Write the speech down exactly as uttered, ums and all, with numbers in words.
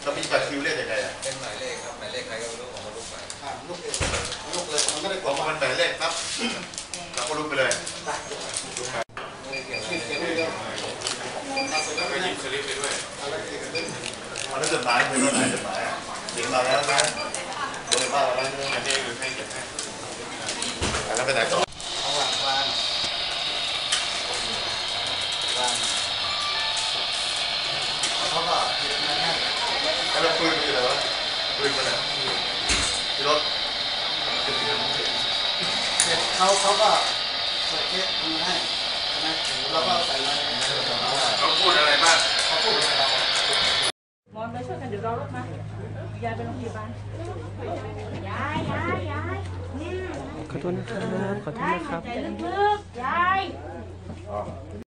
เรามีบัตรคิวเรียกยังไงอ่ะเป็นหมายเลขครับหมายเลขใครก็ไม่รู้ของมาลุกไปลุกเองลุกเลยมันไม่ได้บอกว่ามันหมายเลขครับเราก็ลุกไปเลยแล้วก็ยิงสลิปไปด้วยมันได้จดหมายไปด้วยไหนจดหมายอ่ะเด็กมาแล้วนะเด็กมาแล้วนะอันนี้คือให้เก็บให้แล้วไปไหนต่อเอาวางวางวางเขาก็เก็บมาให้แล้วปืนมันอยู่ไหนวะปืนมันอ่ะที่รถเขาเขาก็เปิดเทปมาให้ใช่ไหมแล้วก็ใส่มาเขาพูดอะไรบ้างเขาพูดอะไรบ้างมอนไปช่วยกันเดี๋ยวรอรถมายายไปโรงพยาบาลยายยายยายขอโทษนะครับขอโทษนะครับใจลึกๆยาย